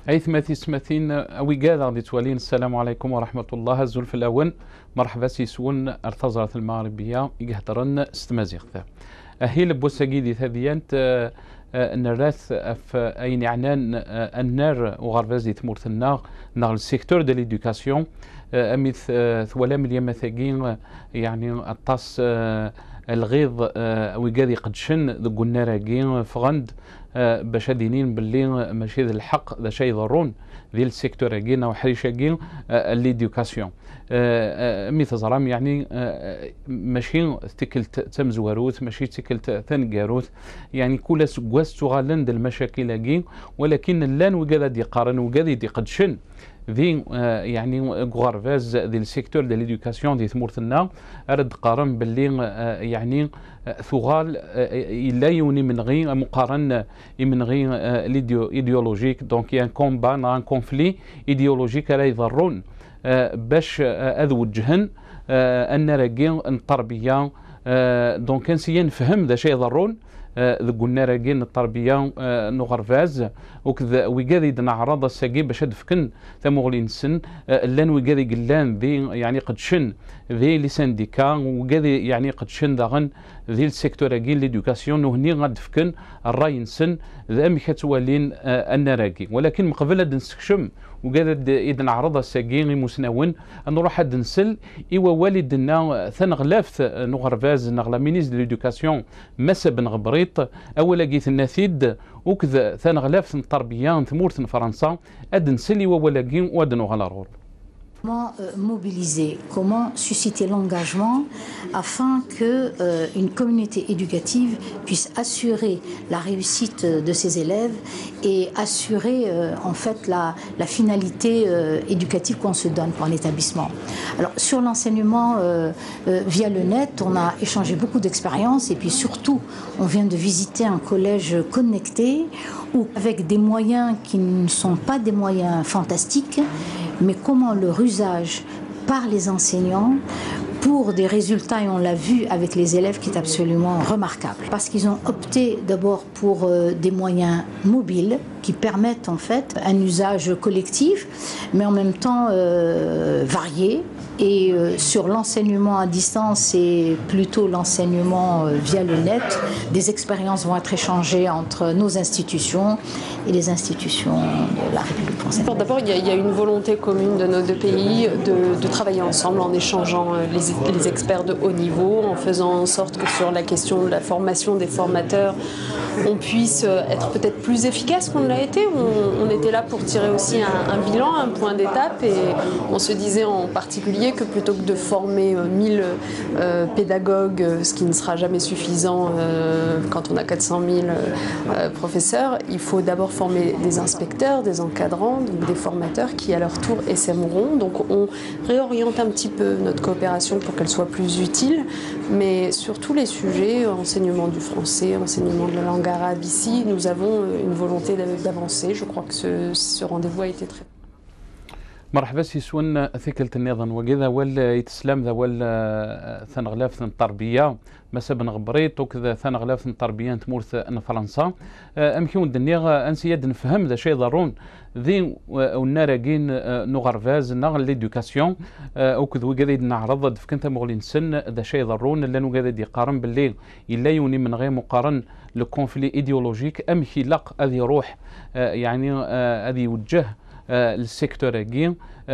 أيثمثي سمثين أويقاذ غادي توالين. السلام عليكم ورحمة الله. الزلف الأول مرحبا سيسون ارتزرة المغربية يقهدرن استمازيغ أهيل بوساقيدي ثذيانت النراث في أين عنان النار وغرفازي ثمورثنا نغ السيكتور دو ليدوكاسيون أميث ثولا مليا مثاقين يعني الطاس الغيظ ويقاذي قدشن ذو الناراقين فغند باش دينين باللي ماشي ذا الحق ذا شيء يضرون ذي السيكتور اكين او حريشاكين ليدوكاسيون مي تزرام يعني ماشي تكلت تمزواروث ماشي تكلت ثنقاروث يعني كل سكواس تغالند المشاكل اكين ولكن اللان وقاذا دي قارن وقاذا دي قدشن ذي يعني غرفاز ذي السيكتور ديال ليدوكاسيون دي ثمورثنا رد قارن باللي يعني ثغال لا يوني من غير مقارن من غير ايديولوجيك دونك يان كومبا ان كونفلي ايديولوجيك لا يضرون باش اذوجهن ان راكي التربيه دونك كنسيا نفهم ذا شيء يضرون قلنا راكين التربيه نغرفاز وكذا ويقاذي نعرض الساقي باش دفكن ثمغلين سن لان ويقاذي قلان ذي يعني قد شن ذي لي سانديكا وقاذي يعني قد شن داغن ذي السيكتور راكين ليدوكاسيون وهني غادفكن الراي نسن ذا مي كتوالين ان راكي ولكن من قبل هاد نسكشم وقاذا اذا نعرض الساقي مسنون نروح هاد نسل ايوا والدنا ثنغلاف نغرفاز نغلا مينيز ليدوكاسيون مسب نغبريط اولا قيت النثيد وكذا ثنغلاف التربيه ثمورث فرنسا اد نسلي وولاكين وادنو غلا رول. Comment mobiliser, comment susciter l'engagement afin que une communauté éducative puisse assurer la réussite de ses élèves et assurer en fait la finalité éducative qu'on se donne pour un établissement. Alors sur l'enseignement via le net, on a échangé beaucoup d'expériences et puis surtout on vient de visiter un collège connecté où avec des moyens qui ne sont pas des moyens fantastiques, mais comment leur usage par les enseignants pour des résultats, et on l'a vu avec les élèves, qui est absolument remarquable. Parce qu'ils ont opté d'abord pour des moyens mobiles qui permettent en fait un usage collectif, mais en même temps varié. Et sur l'enseignement à distance et plutôt l'enseignement via le net, des expériences vont être échangées entre nos institutions et les institutions de la République française. D'abord, il y a une volonté commune de nos deux pays de travailler ensemble en échangeant les experts de haut niveau, en faisant en sorte que sur la question de la formation des formateurs, on puisse être peut-être plus efficace qu'on l'a été. On était là pour tirer aussi un bilan, un point d'étape, et on se disait en particulier que plutôt que de former 1000 pédagogues, ce qui ne sera jamais suffisant quand on a 400 000 professeurs, il faut d'abord former des inspecteurs, des encadrants, donc des formateurs qui à leur tour essaimeront. Donc on réoriente un petit peu notre coopération pour qu'elle soit plus utile, mais sur tous les sujets, enseignement du français, enseignement de la langue arabe ici, nous avons une volonté d'avancer. Je crois que ce rendez-vous a été très... مرحبا سيسون ثقلت النظام وكذا ولا يتسلم ذا ولا ثنغلاف التربيه مسب نغبريط وكذا ثنغلاف التربيه تمورث فرنسا امكن دنيا انسياد نفهم ذا شيء ضرون ذي ونراقين نغرفاز نغ ليدوكاسيون وكذا وكذا نعرض فكنت مغلين سن ذا شيء ضرون لانه كذا دي قارن بالليل الا يوني من غير مقارن لو كونفلي ايديولوجيك امشي لق اذي روح يعني اذي وجه السيكتور اكين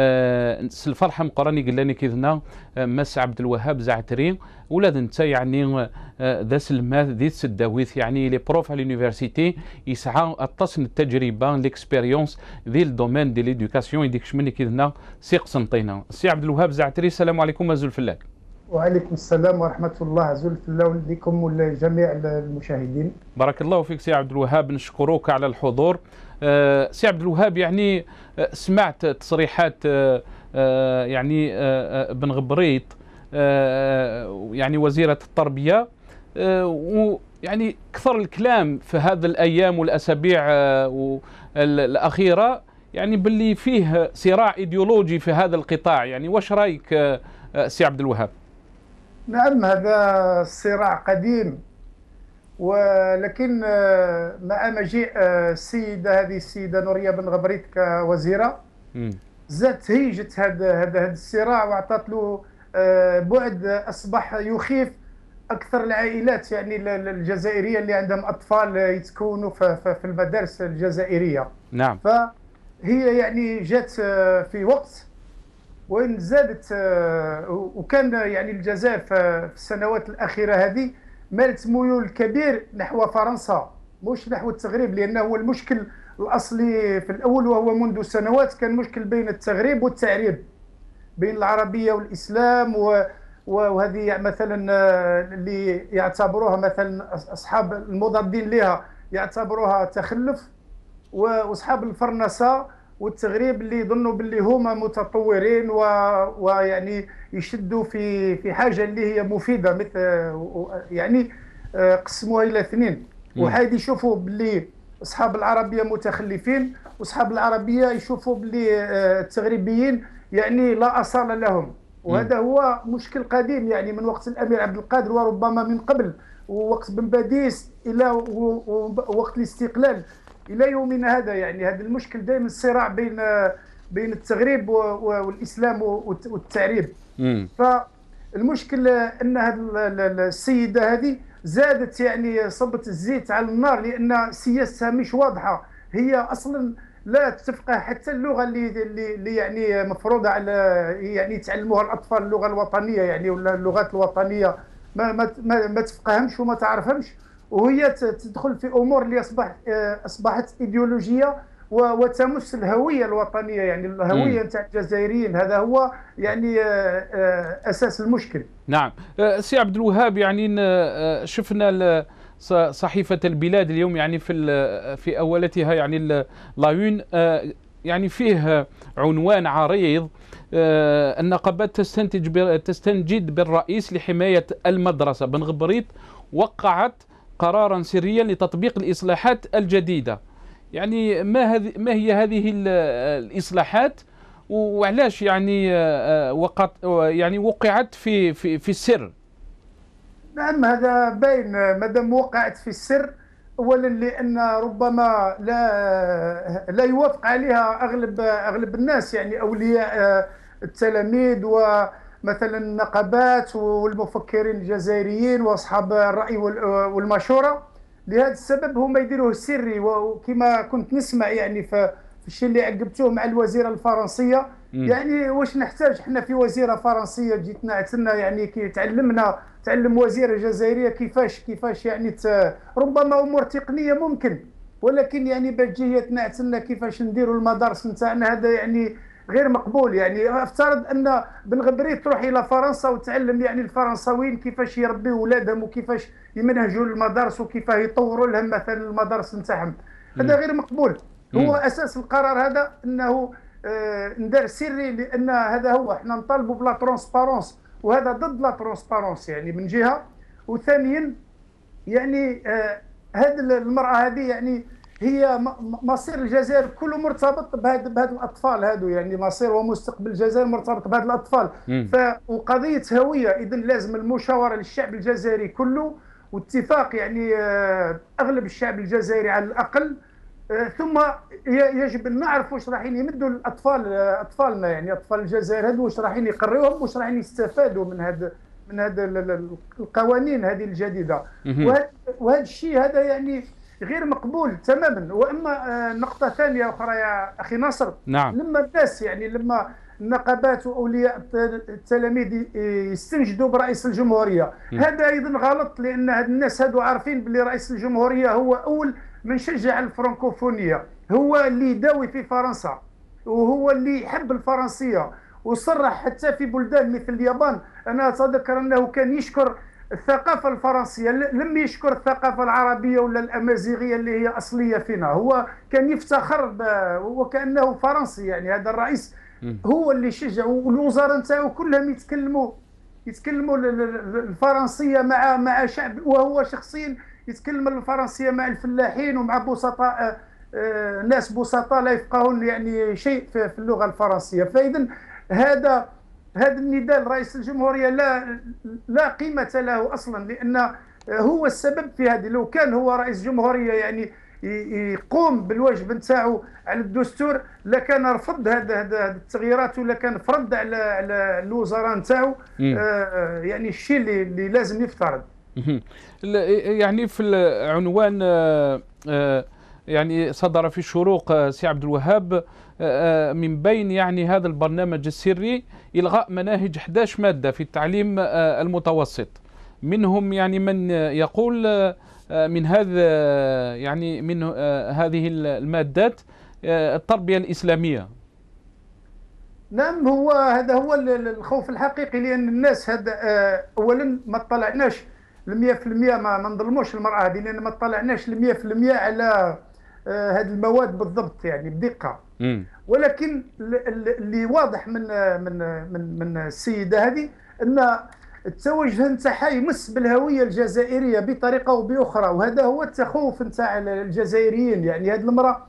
الفرحه مقراني قال لنا كذنا مس عبد الوهاب زعتري ولاد انت يعني ذا سلمات ذي السداويث يعني لي بروف على لونيفرسيتي يسعى التصن التجربه ليكسبيريونس ذي الدومين دي ليدوكاسيون يديكش مني كذنا سي قسنطينه سي عبد الوهاب زعتري. السلام عليكم ازول فلاك. وعليكم السلام ورحمة الله زول الله لكم ولجميع المشاهدين. بارك الله فيك سي عبد الوهاب، نشكروك على الحضور. سي عبد الوهاب يعني سمعت تصريحات يعني بن غبريط يعني وزيرة التربية ويعني كثر الكلام في هذه الأيام والأسابيع الأخيرة يعني باللي فيه صراع إيديولوجي في هذا القطاع، يعني واش رأيك سي عبد الوهاب؟ نعم، هذا الصراع قديم ولكن مع مجيء هذه السيدة نورية بن غبريت كوزيرة زادت هيجت هذا الصراع، وأعطت له بعد أصبح يخيف أكثر العائلات يعني الجزائرية اللي عندهم أطفال يتكونوا في المدارس الجزائرية. نعم. فهي يعني جات في وقت وإن زادت، وكان يعني الجزائر في السنوات الأخيرة هذه مالت ميول كبير نحو فرنسا مش نحو التغريب، لأنه هو المشكل الأصلي في الأول وهو منذ سنوات كان مشكل بين التغريب والتعريب، بين العربية والإسلام، وهذه مثلا اللي يعتبروها مثلا أصحاب المضادين لها يعتبروها تخلف، واصحاب الفرنسه والتغريب اللي يظنوا باللي هما متطورين ويعني يشدوا في حاجه اللي هي مفيده، مثل يعني قسموها الى اثنين، وحيد يشوفوا باللي اصحاب العربيه متخلفين، واصحاب العربيه يشوفوا باللي التغريبيين يعني لا اصاله لهم. وهذا هو مشكل قديم يعني من وقت الامير عبد القادر وربما من قبل، ووقت بن باديس الى وقت الاستقلال الى يومنا هذا. يعني هذا المشكل دائما الصراع بين التغريب والاسلام والتعريب. فالمشكل ان هذه السيده هذه زادت يعني صبت الزيت على النار، لان سياستها مش واضحه، هي اصلا لا تفقه حتى اللغه اللي يعني مفروضه على يعني يتعلموها الاطفال، اللغه الوطنيه يعني ولا اللغات الوطنيه ما تفقهمش وما تعرفهمش، وهي تدخل في امور اللي اصبحت ايديولوجيه وتمس الهويه الوطنيه، يعني الهويه نتاع الجزائريين. هذا هو يعني اساس المشكل. نعم. سي عبد الوهاب، يعني شفنا صحيفة البلاد اليوم يعني في أولتها يعني لايون يعني فيه عنوان عريض: النقابات تستنجد بالرئيس لحماية المدرسة. بن غبريت وقعت قرارا سريا لتطبيق الإصلاحات الجديدة. يعني ما هي هذه الإصلاحات، وعلاش يعني وقعت في السر؟ نعم، هذا باين مادام وقعت في السر، اولا لان ربما لا يوافق عليها اغلب الناس، يعني اولياء التلاميذ ومثلا النقابات والمفكرين الجزائريين واصحاب الراي والمشوره. لهذا السبب هم يديروه سري، وكما كنت نسمع يعني في الشيء اللي عقبتوه مع الوزيره الفرنسيه. يعني واش نحتاج احنا في وزيره فرنسيه جيتنا عتنا يعني كي تعلم وزيره جزائريه كيفاش يعني ربما امور تقنيه ممكن، ولكن يعني باش تجي تنعتنا كيفاش نديروا المدارس نتاعنا، هذا يعني غير مقبول. يعني افترض ان بن غبريت تروح الى فرنسا وتعلم يعني الفرنساويين كيفاش يربيوا اولادهم وكيفاش يمنهجوا المدارس وكيفاش يطوروا لهم مثلا المدارس نتاعهم، هذا غير مقبول. هو اساس القرار هذا انه ندار سري، لان هذا هو احنا نطالبوا بلا ترونسبارونس، وهذا ضد لا ترونسبارونس يعني من جهه. وثانيا يعني هذه المراه هذه يعني هي مصير الجزائر كله مرتبط بهذا الاطفال هذو، يعني مصير ومستقبل الجزائر مرتبط بهذا الاطفال. وقضيه هويه، اذا لازم المشاوره للشعب الجزائري كله واتفاق يعني اغلب الشعب الجزائري على الاقل. ثم يجب ان نعرف واش رايحين يمدوا اطفالنا، يعني اطفال الجزائر هذو واش رايحين يقريوهم، واش رايحين يستفادوا من هذا القوانين هذه الجديده. وهذا الشيء هذا يعني غير مقبول تماما. واما نقطه ثانيه اخرى يا اخي ناصر، نعم. لما الناس يعني لما النقابات واولياء التلاميذ يستنجدوا برئيس الجمهوريه، هذا ايضا غلط، لان هاد الناس هادو عارفين باللي رئيس الجمهوريه هو اول من شجع الفرنكوفونيه، هو اللي يداوي في فرنسا وهو اللي يحب الفرنسيه، وصرح حتى في بلدان مثل اليابان. انا اتذكر انه كان يشكر الثقافه الفرنسيه، لم يشكر الثقافه العربيه ولا الامازيغيه اللي هي اصليه فينا، هو كان يفتخر وكانه فرنسي. يعني هذا الرئيس هو اللي شجع، والوزراء نتاعو كلهم يتكلموا الفرنسيه مع شعب، وهو شخصيا يتكلم الفرنسيه مع الفلاحين ومع بسطاء، ناس بسطاء لا يفقهون يعني شيء في اللغه الفرنسيه. فاذا هذا النداء لرئيس الجمهوريه لا قيمه له اصلا، لان هو السبب في هذه. لو كان هو رئيس جمهورية يعني يقوم بالواجب نتاعو على الدستور، لكان رفض هذه التغييرات، ولا كان فرض على الوزراء نتاعو يعني الشيء اللي لازم يفترض. يعني في العنوان يعني صدر في الشروق سي عبد الوهاب من بين يعني هذا البرنامج السري إلغاء مناهج 11 مادة في التعليم المتوسط، منهم يعني من يقول من هذا يعني من هذه المادات التربية الإسلامية. نعم، هذا هو الخوف الحقيقي، لأن الناس هذا أولا ما اطلعناش 100%، ما نظلموش المرأة هذه، لأن ما اطلعناش 100% على هذه المواد بالضبط يعني بدقة. ولكن اللي واضح من السيدة هذه أن التوجه نتاعها يمس بالهوية الجزائرية بطريقة أو بأخرى، وهذا هو التخوف نتاع الجزائريين. يعني هذه المرأة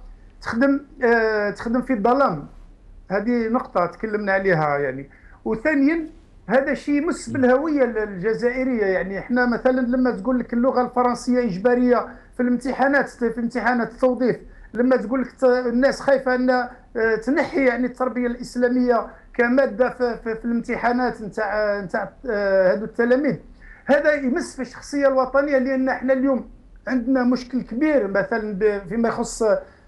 تخدم في الظلام، هذه نقطة تكلمنا عليها يعني. وثانيا هذا الشيء يمس بالهوية الجزائرية. يعني احنا مثلا لما تقول لك اللغة الفرنسية إجبارية في الامتحانات، في امتحانات التوظيف، لما تقول لك الناس خايفة أن تنحي يعني التربية الإسلامية كمادة في الامتحانات نتاع هذو التلاميذ، هذا يمس في الشخصية الوطنية. لأن احنا اليوم عندنا مشكل كبير مثلا فيما يخص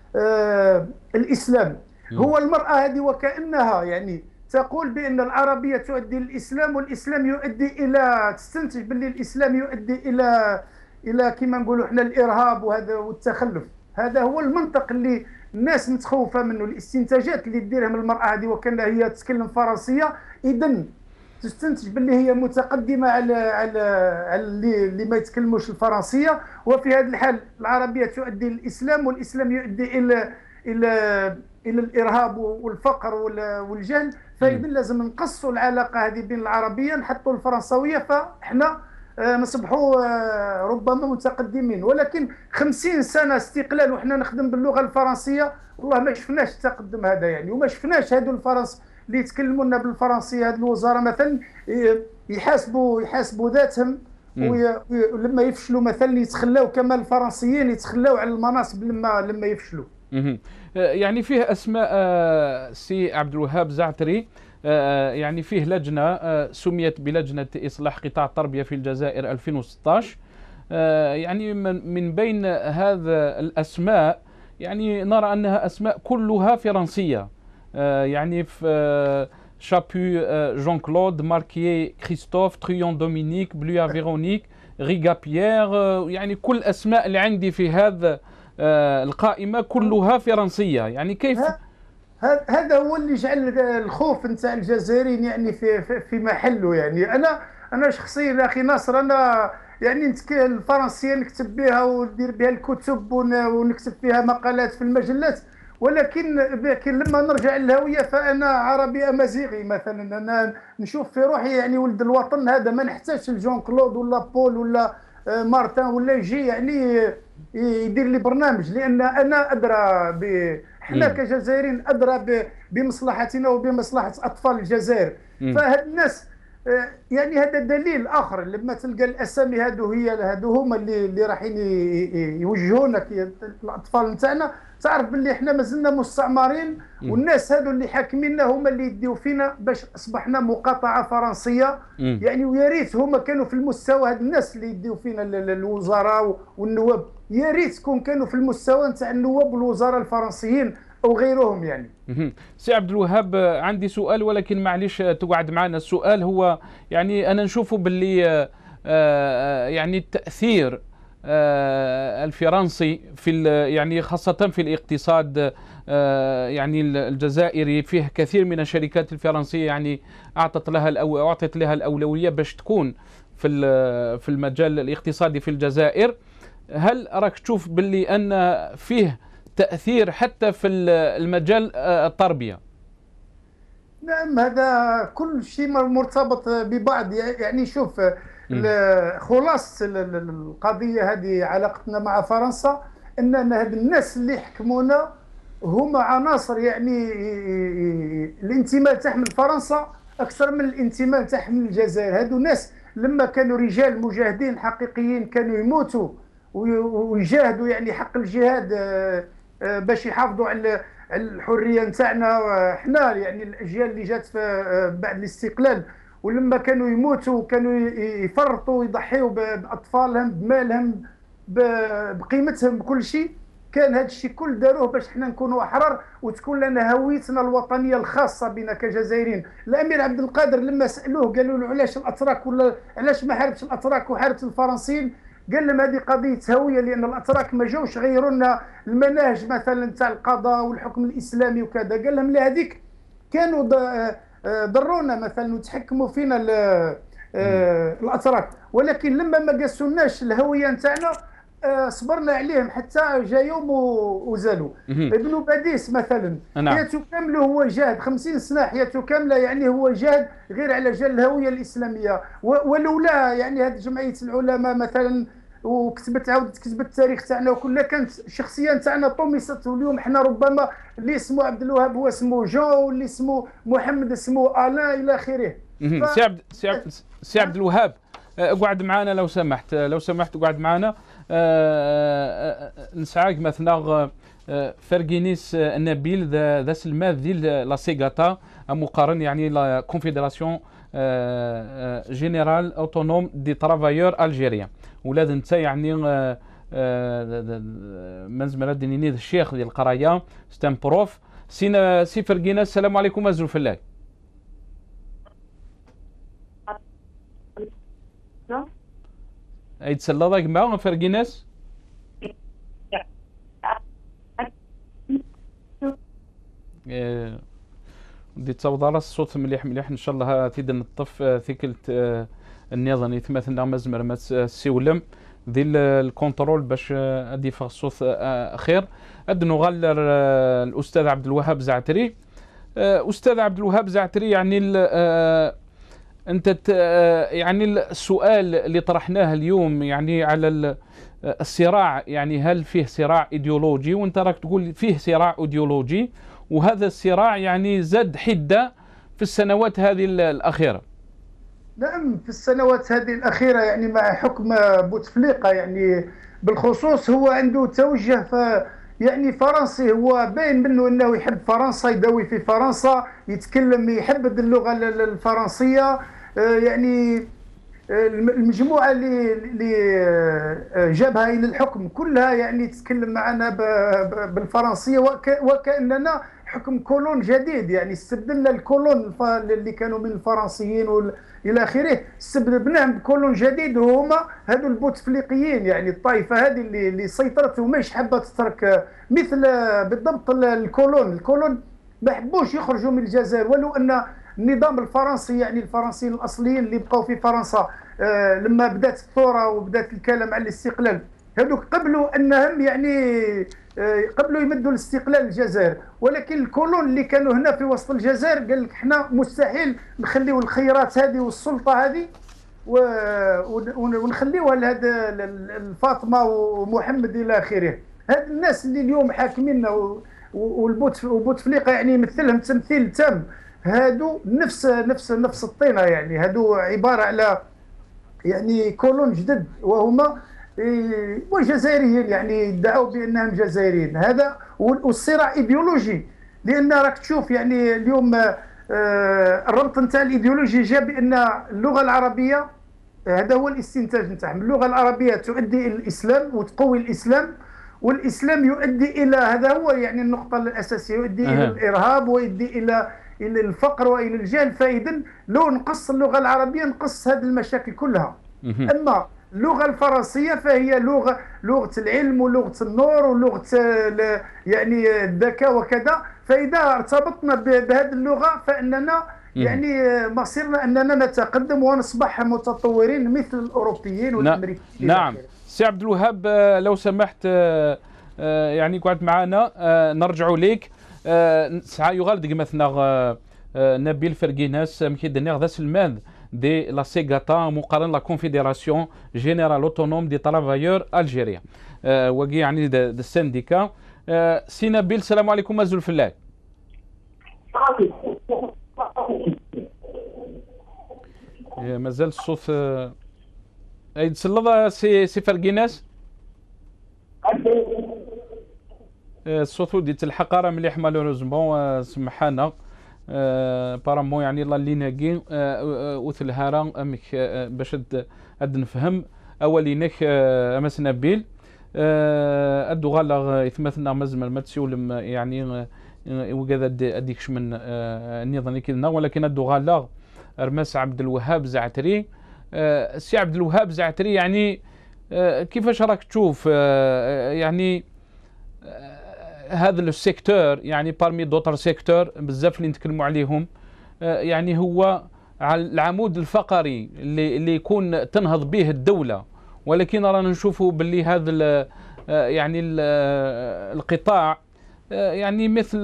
الإسلام. هو المرأة هذه وكأنها يعني تقول بأن العربية تؤدي للإسلام، والإسلام يؤدي إلى، تستنتج باللي الإسلام يؤدي إلى كما نقولوا احنا الإرهاب وهذا والتخلف. هذا هو المنطق اللي الناس متخوفة منه، الاستنتاجات اللي تديرها من المرأة هذه وكأنها هي تتكلم فرنسية، إذن تستنتج باللي هي متقدمة على اللي ما يتكلموش الفرنسية. وفي هذا الحال العربية تؤدي للإسلام، والإسلام يؤدي إلى الإرهاب والفقر والجهل. فإذا لازم نقصوا العلاقة هذه بين العربية، نحطوا الفرنسوية، فإحنا نصبحوا ربما متقدمين. ولكن 50 سنة استقلال وإحنا نخدم باللغة الفرنسية، والله ما شفناش التقدم هذا يعني. وما شفناش هذو الفرنس اللي يتكلموا لنا بالفرنسية، هذه الوزراء مثلا يحاسبوا ذاتهم، ولما يفشلوا مثلا يتخلاو كما الفرنسيين يتخلاو على المناصب لما يفشلوا. يعني فيه أسماء سي عبد الوهاب زعتري، يعني فيه لجنة سميت بلجنة إصلاح قطاع التربية في الجزائر 2016. يعني من بين هذا الأسماء يعني نرى أنها أسماء كلها فرنسية، يعني في شابو جون كلود، ماركيي كريستوف، تريون دومينيك، بلويا فيرونيك، غيغا بيير، يعني كل الأسماء اللي عندي في هذا القائمة كلها فرنسية. يعني كيف هذا هو اللي جعل الخوف نتاع الجزائريين يعني في محله. يعني انا شخصيا اخي ناصر، انا يعني الفرنسيه نكتب بها وندير بها الكتب ونكتب فيها مقالات في المجلات، ولكن لما نرجع للهويه فانا عربي امازيغي مثلا. انا نشوف في روحي يعني ولد الوطن، هذا ما نحتاجش لجون كلود ولا بول ولا مارتن ولا يجي يعني يدير لي برنامج، لان انا ادرى احنا كجزائريين ادرى بمصلحتنا وبمصلحه اطفال الجزائر. فهاد الناس يعني هذا دليل اخر، لما تلقى الاسامي هادو هما اللي رايحين يوجهونك الاطفال نتاعنا، تعرف باللي احنا مازلنا مستعمرين، والناس هادو اللي حاكميننا هما اللي يديو فينا باش اصبحنا مقاطعه فرنسيه. يعني ويا ريت هما كانوا في المستوى، هاد الناس اللي يديو فينا الوزراء والنواب، يا ريت كانوا في المستوى نتاع النواب والوزراء الفرنسيين او غيرهم يعني. سي عبد الوهاب، عندي سؤال ولكن معليش تقعد معنا. السؤال هو يعني انا نشوفه باللي يعني التاثير الفرنسي في يعني خاصة في الاقتصاد يعني الجزائري، فيه كثير من الشركات الفرنسية يعني أعطت لها الأولوية باش تكون في المجال الاقتصادي في الجزائر. هل راك تشوف باللي أن فيه تأثير حتى في المجال التربية؟ نعم، هذا كل شيء مرتبط ببعض. يعني شوف خلاصة القضية هذه علاقتنا مع فرنسا، أن هاد الناس اللي يحكمونا هما عناصر يعني الانتماء تاعهم لفرنسا أكثر من الانتماء تاعهم للجزائر. هادو ناس لما كانوا رجال مجاهدين حقيقيين كانوا يموتوا ويجاهدوا يعني حق الجهاد باش يحافظوا على الحريه نتاعنا حنا يعني الاجيال اللي جات بعد الاستقلال. ولما كانوا يموتوا كانوا يفرطوا ويضحيوا باطفالهم بمالهم بقيمتهم بكل شيء. كان هذا الشيء كل داروه باش حنا نكونوا احرار وتكون لنا هويتنا الوطنيه الخاصه بنا كجزائريين. الامير عبد القادر لما سالوه قالوا له علاش الاتراك ولا علاش ما حاربش الاتراك وحاربت الفرنسيين، قال لهم هذه قضيه هويه، لان الاتراك ما جاوش غيروا لنا المناهج مثلا تاع القضاء والحكم الاسلامي وكذا. قال لهم لا، هذيك كانوا ضرونا مثلا وتحكموا فينا الاتراك، ولكن لما ما قاسولناش الهويه نتاعنا صبرنا عليهم حتى جا يوم وزالوا. ابن باديس مثلا حياته كامله هو جاهد 50 سنه حياته كامله، يعني هو جاهد غير على جال الهويه الاسلاميه. ولولا يعني هذه جمعيه العلماء مثلا وكتبت عاودت كتبت التاريخ تاعنا وكلها كانت الشخصيه تاعنا طمست. واليوم حنا ربما اللي اسمه عبد الوهاب هو اسمه جون، واللي اسمه محمد اسمه الان الى اخره. سي عبد الوهاب اقعد معنا لو سمحت، اقعد معنا. نسعاك مثلا فرغينيس نبيل ذا سلمات ديال لا سيغاتا مقارن يعني لا كونفيدراسيون جينيرال اوتونوم دي ترافايور الجيريان. ولاد انت يعني من زمرات دينيني الشيخ ديال القرايه ستان بروف سي فرغينيس. السلام عليكم ازول فلاك. عيد سلطك ما فرغينيس. دي تصوض الصوت مليح ان شاء الله تيد نطف ثيكلت النظام يتمثل مزمر ما سيولم ذي الكنترول باش ادي فيها الصوت خير. ادنو غلر الاستاذ عبد الوهاب زعتري. استاذ عبد الوهاب زعتري يعني انت يعني السؤال اللي طرحناه اليوم يعني على الصراع، يعني هل فيه صراع ايديولوجي؟ وانت راك تقول فيه صراع ايديولوجي، وهذا الصراع يعني زاد حده في السنوات هذه الاخيره. نعم، في السنوات هذه الاخيره يعني مع حكم بوتفليقه يعني بالخصوص هو عنده توجه يعني فرنسي. هو باين منه انه يحب فرنسا، يداوي في فرنسا، يتكلم يحب اللغه الفرنسيه. يعني المجموعه اللي جابها الى الحكم كلها يعني تتكلم معنا بالفرنسيه، وكاننا حكم كولون جديد. يعني استبدلنا الكولون اللي كانوا من الفرنسيين الى اخره، استبدلناهم بكولون جديد وهما هذو البوتفليقيين. يعني الطائفه هذه اللي سيطرت وماش حابه تترك، مثل بالضبط الكولون ما حبوش يخرجوا من الجزائر، ولو ان النظام الفرنسي يعني الفرنسيين الاصليين اللي بقوا في فرنسا لما بدات الثوره وبدات الكلام على الاستقلال، هذوك قبلوا انهم يعني قبلوا يمدوا الاستقلال الجزائر. ولكن الكولون اللي كانوا هنا في وسط الجزائر قال لك احنا مستحيل نخليوا الخيرات هذه والسلطه هذه ونخليوها لهذا الفاطمه ومحمد الى اخره. هاد الناس اللي اليوم حاكميننا وبوتفليقه يعني يمثلهم تمثيل تام. هادو نفس الطينه، يعني هادو عباره على يعني كولون جدد وهما وجزائريين، يعني يدعوا بانهم جزائريين. هذا والصراع ايديولوجي، لان راك تشوف يعني اليوم الربط نتاع الايديولوجي جاء بان اللغه العربيه هذا هو الاستنتاج نتاعهم. اللغه العربيه تؤدي الى الاسلام وتقوي الاسلام، والاسلام يؤدي الى هذا هو يعني النقطه الاساسيه، يؤدي الى الارهاب ويؤدي الى الفقر والى الجهل. فاذا لو نقص اللغه العربيه نقص هذه المشاكل كلها. اما اللغه الفرنسيه فهي لغه العلم ولغه النور ولغه يعني الذكاء وكذا. فاذا ارتبطنا بهذه اللغه فاننا يعني مصيرنا اننا نتقدم ونصبح متطورين مثل الاوروبيين والامريكيين. نعم سي عبد الوهاب لو سمحت يعني قعدت معنا نرجعوا ليك. يغالد مثلا نبيل فرغيناس مكيدني غدا سلمان دي لا سيغاتا مقارن لا كونفيدراسيون جينيرال اوتونوم دي ترافايور الجيريان وكي يعني السنديكا. سي نبيل السلام عليكم ازول فلاك. مازال الصوت يتسلط سي فرقيناس. الصوت ودي تلحق مليح مالوريزمون سمحانا بارامون يعني لا ليناكي وثلهارا امك باش اد نفهم اولينك امس نبيل ادو غالا يثمثنا مزمر ما تسولم يعني وكذا اديكش من النظام كذا ولكن ادو غالا رماس عبد الوهاب زعتري. السي عبد الوهاب زعتري يعني كيفاش راك تشوف يعني هذا السيكتور يعني بارمي دوتر سيكتور بزاف اللي نتكلموا عليهم يعني هو على العمود الفقري اللي يكون تنهض به الدولة، ولكن رانا نشوفوا باللي هذا يعني القطاع يعني مثل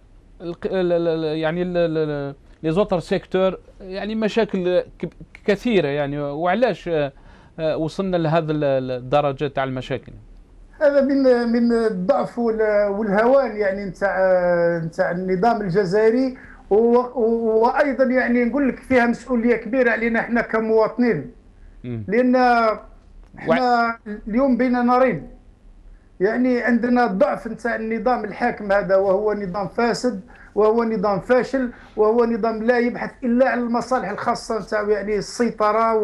يعني لي زوتر سيكتور يعني مشاكل كثيرة يعني. وعلاش وصلنا لهذا الدرجة تاع المشاكل؟ هذا من الضعف والهوان يعني نتاع النظام الجزائري، وايضا يعني نقول لك فيها مسؤوليه كبيره علينا احنا كمواطنين، لان احنا اليوم بين نارين. يعني عندنا ضعف نتاع النظام الحاكم هذا، وهو نظام فاسد، وهو نظام فاشل، وهو نظام لا يبحث الا عن المصالح الخاصه نتاعو، يعني السيطره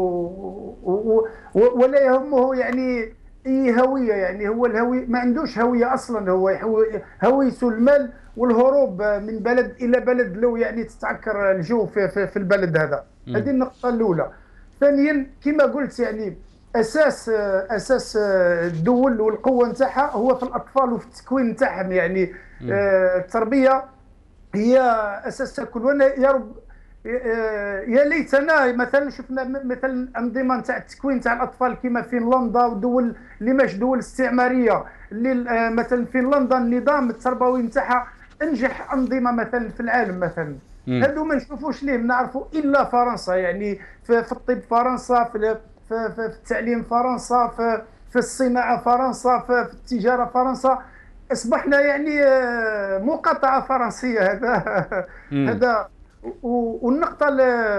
ولا يهمه يعني اي هويه. يعني هو الهويه ما عندوش هويه اصلا، هو هويته المال والهروب من بلد الى بلد لو يعني تتعكر الجو في البلد هذا. هذه النقطه الاولى. ثانيا كما قلت يعني اساس الدول والقوه نتاعها هو في الاطفال وفي التكوين نتاعهم. يعني التربيه هي اساسها كل. وانا يا رب يا ليتنا مثلا شفنا مثلا انظمه نتاع التكوين تاع الاطفال كما فنلندا ودول اللي ماش دول استعماريه، اللي مثلا فنلندا النظام التربوي نتاعها انجح انظمه مثلا في العالم. مثلا هذو ما نشوفوش ليه نعرفوا الا فرنسا. يعني في الطب فرنسا، في التعليم فرنسا، في الصناعه فرنسا، في التجاره فرنسا. اصبحنا يعني مقاطعه فرنسيه. هذا والنقطه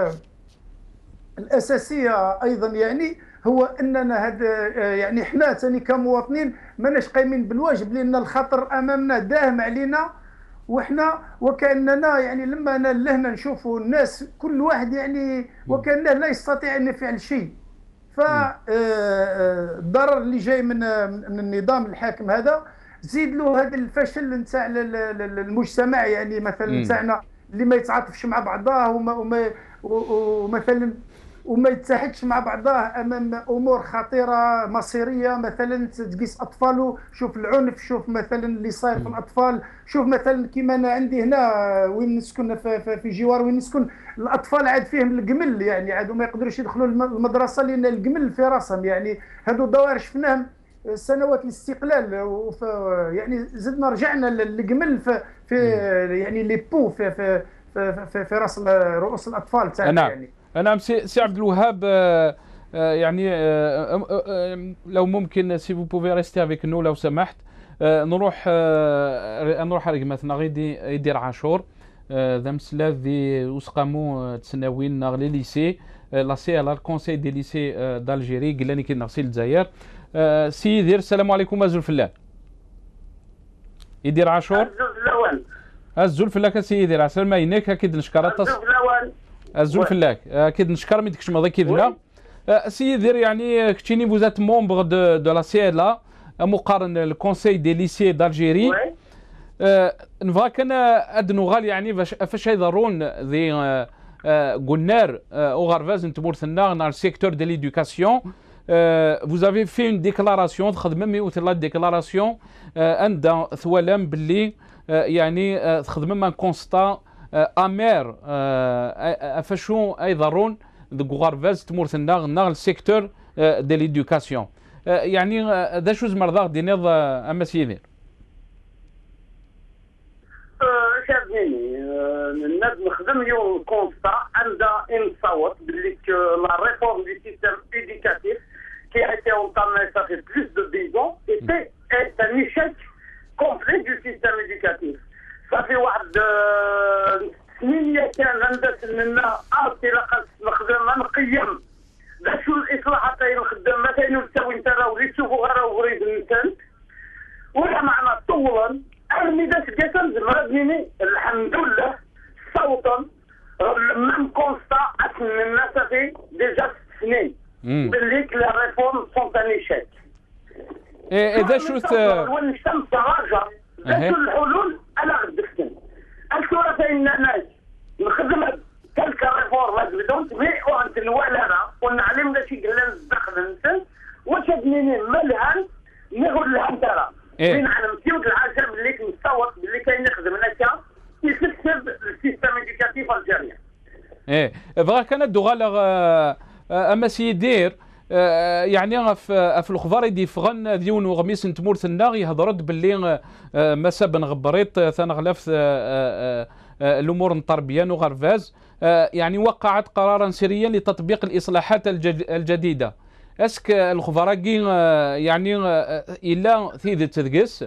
الاساسيه ايضا يعني هو اننا هذا يعني احنا ثاني كمواطنين ماناش قايمين بالواجب، لان الخطر امامنا داهم علينا، واحنا وكاننا يعني لما لهنا نشوفوا الناس كل واحد يعني وكانه لا يستطيع ان يفعل شيء. فالضرر اللي جاي من النظام الحاكم هذا زيد له هذا الفشل نتاع المجتمع. يعني مثلا نتاعنا اللي ما يتعاطفش مع بعضاه ومثلا وما يتحدش مع بعضاه امام امور خطيره مصيريه. مثلا تقيس اطفاله، شوف العنف، شوف مثلا اللي صاير في الاطفال، شوف مثلا كيما انا عندي هنا وين نسكن في جوار وين نسكن، الاطفال عاد فيهم القمل، يعني عادوا ما يقدروش يدخلوا المدرسه لان القمل في راسهم. يعني هذو الدوائر شفناهم سنوات الاستقلال، يعني زدنا رجعنا للقمل في يعني لي بو في راس رؤوس الاطفال تاعنا. يعني نعم سي عبد الوهاب يعني لو ممكن سي فو بوفي ريستي افيك نو لو سمحت. نروح مثلا غيدي يدير عاشور ذا مسلا ذي وسقامو تسناوين ناغلي ليسي لا سي على الكونساي دي ليسي دالجيري قلاني كي نغسل الجزائر. سي يدير السلام عليكم ازول فلان يدير عاشور الزول فلاك سي يدير عسل ما ينك اكيد نشكر الزول فلاك اكيد نشكر ما ديكش ماضي كذا سي يدير يعني كتشيني فوزات مومبر دو لا سي لا مقارن الكونساي دي ليسي دالجيري. نفاك انا ادنو غال يعني فاش يضرون ذي قلنار او غرفاز نتمورثنا نار سيكتور دي ليدوكاسيون. vous avez fait une déclaration تخدم مثل لا ديكلاراسيون عند ثوالم باللي يعني تخدم ان كونستا امير فاشو يضرون ذو غرفاز تمورثنا نار السيكتور دي ليدوكاسيون. يعني ذا شو زمر ذا دينيض اما سيدير شافني نخدم يوم كونستا عندها نصوت باللي لا ريفورم دو سيستيم éducatif qui a été entamé ça fait plus de 10 ans est un échec complet du système éducatif. Ça fait واحد سنين كان عندها سننا لقد نخدم نقيم باش الاصلاحات اللي نخدم مثلا تساوي انت راه وليت تشوفوا راه وريد الانسان ولا معنى طولا الميدان كاتم زمرني الحمد لله صوتا ميم كونستا من الناس في ديجا سنين باللي لا ريفورم سون ان ايشيك. اذا شفت ونشتم تراجع باش الحلول انا غدفتن الكره فين الناس نخدم تلك ريفورم بدون مي وانت الوالره ونعلم لا شي قلنا داخل الانسان واش ادنيني مالها نقول لها ترى فين نعلم كيف العجب اللي كنصوت باللي كاين يخدم هناك يكتب السيستم ايديكاتيف الجيريان. بغا كان الدغالغ اما سيدير يعني في الخبار يدي فغن ديون وغميس نتمورت الناغ يهضرد باللي مسا بن غبريط ثنغلف الامور التربيه وغرفاز يعني وقعت قرارا سريا لتطبيق الاصلاحات الجديده. اسك الخبراء يعني الا ثيذ تدقس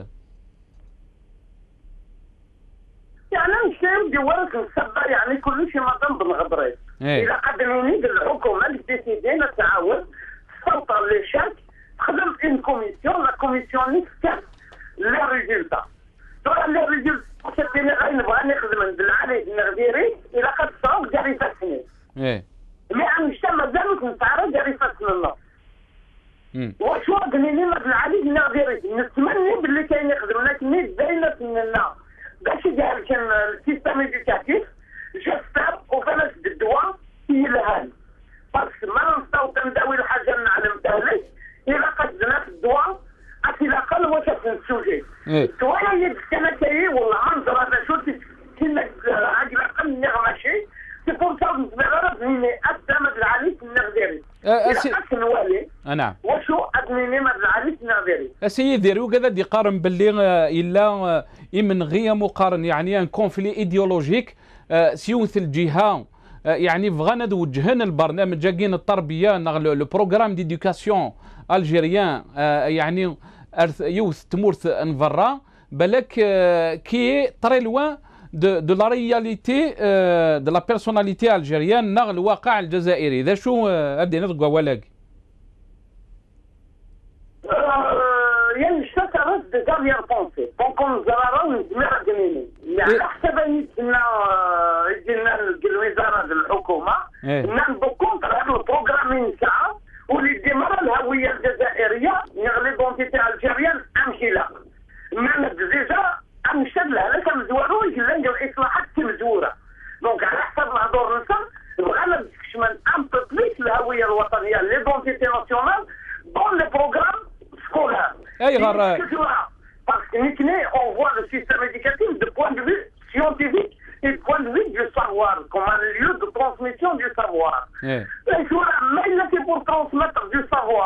يعني نشام ديوالك السبه يعني كل شيء ما ضمن بالغبريت اذا قدموني الحكومه اللي ديسيدينا تعاون السلطه اللي شاك تخدم ان كوميسيون لا كوميسيون نيكست لا ريزولتا ترى لي ريزولتا شفتيني غير نبغى نخدم ندلع عليه نغديري الى قد صوب جاري فاسني مي نشتم مازالك نتعرض جاري فاسن النص وشو قليلين مدلع عليه نغديري نتمنى باللي كاين يخدم لكن مي باينه مننا باش يدير كان السيستم ايديكاتيف جسد وفلس الدواء هي الهان باسكو ما نستوطن نداوي الحاجه نعلم تهلك الا قد زنات الدواء اكيد اقل واش السوجي شويه يدكنا كاي والله منظر هذا شو كنا عاجل اقل نغمشي سي بور سا نتبرر مني ادمد العليك النغديري الا والي نعم وشو ادميني مد العليك النغديري سيدي وكذا دي قارن باللي الا من غير مقارن يعني ان كونفلي ايديولوجيك سيوث الجهه يعني بغانا توجهن البرنامج جاكين التربيه لو بروغرام ديدوكاسيون الجيريان يعني يوث تمورث انفرا بالك كي تري لوان de la réalité de la personnalité algérienne نغ الواقع الجزائري. ذا شو ادينا تقوا ولاك يعني اشتكرت دارير بونسي بونكم زرارة ونزمير جنيني على حسب يجينا الوزارة الحكومة نعم بكونتر هذا البروغرامين ساعة واللي ديمر الهوية الجزائرية يغلي دونتيتي الجيريان امشي لا من ديجا امشد لها لك مزورو يجي الاصلاحات مزورة دونك على حسب الهضور نسا بغانا بسكشمن ان بو بليس الهوية الوطنية لي دونتيتي ناسيونال دون لي بروغرام scolaire. Parce que nous, on voit le système éducatif de point de vue scientifique et de point de vue du savoir, comme un lieu de transmission du savoir. Et mais là, c'est pour transmettre du